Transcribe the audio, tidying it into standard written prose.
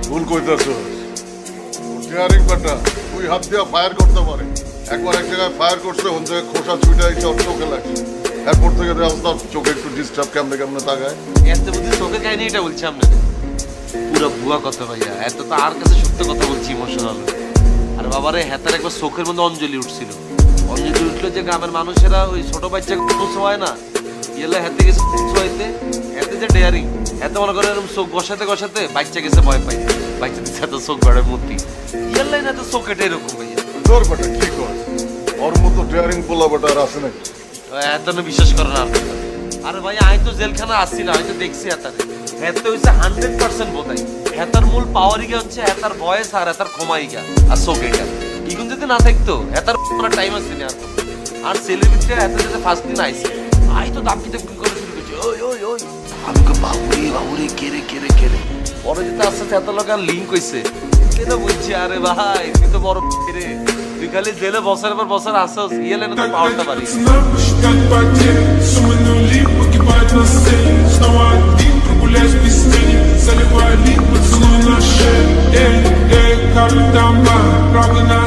ভুল কইতাছ। ডেয়ারিং বাটা তুই হাত দিয়া ফায়ার করতে পারে, একবার এক জায়গায় ফায়ার করছে, অন্য জায়গায় খোসা চুইটা এই সব চোখে লাগছে। এরপর থেকে তার চোখে একটু ডিস্টার্ব, কেমনে কেমনে তাকায়। এত বুদ্ধি চোখে খায়নি, এটা বলছি আপনাদের পুরো ভুয়া কথা ভাইয়া। এত তো আর কাছে সত্য কথা বলছি ইমোশনাল। আর বাবারে হেতার একবার চোখের মধ্যে অঞ্জলি উঠছিল। অঞ্জলি উঠলো যে গ্রামের মানুষেরা ওই ছোট বাচ্চা হয় না, ইয়েলা হেতে গেছে ছোঁয়াইতে, এতে যে ডেয়ারিং, এত মনে করে এরকম চোখ গসাতে গসাতে বাচ্চা গেছে ভয় পাই, বাচ্চা দিচ্ছে এত চোখ বাড়ার মূর্তি ইয়াল্লাই না, তো চোখ কেটে এরকম ভাইয়া। তোর বাটা কি কর, ওর মতো ডেয়ারিং পোলা বাটা আর আছে নাকি? এত না বিশ্বাস করে না। আরে ভাই আমি তো জেলখানা আসছি না, আমি তো দেখছি হেতারে। হেতে হচ্ছে 100% বোধাই। হেতার মূল পাওয়ারিগা হচ্ছে হেতার ভয়েস আর হেতার ক্ষমাইগা আর চোখেটা। ইগুন যদি না থাকতো হেতার টাইম আসছে না। আর সেলিব্রিটিরা এত যাতে ফার্স্ট দিন আইছে, আই তো দাপকি দাপকি করে শুরু করছে, ওই ওই ওই আমি তো বাবুরে বাবুরে কেরে কেরে কেরে। পরে যেতে আস্তে আস্তে এত লোক আর লিঙ্ক হয়েছে, কেন বলছি আরে ভাই তুই তো বড় রে, তুই খালি জেলে বছরের পর বছর আসছ, ইয়েলে না তো পাওয়ারটা পারিস। Правда,